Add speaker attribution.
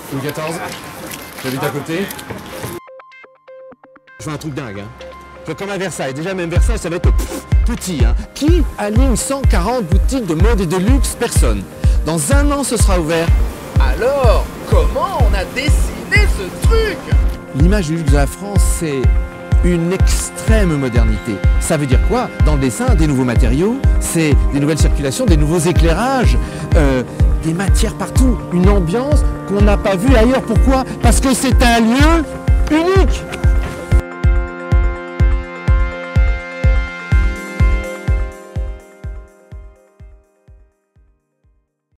Speaker 1: Louis XIV, j'habite à côté.
Speaker 2: Je fais un truc dingue, hein. Je fais comme à Versailles. Déjà, même Versailles, ça va être petit, hein. Qui aligne 140 boutiques de mode et de luxe? Personne. Dans un an, ce sera ouvert.
Speaker 3: Alors, comment on a dessiné ce truc?
Speaker 2: L'image du luxe de la France, c'est une extrême modernité. Ça veut dire quoi? Dans le dessin, des nouveaux matériaux, c'est des nouvelles circulations, des nouveaux éclairages, des matières partout, une ambiance qu'on n'a pas vue ailleurs. Pourquoi? Parce que c'est un lieu unique.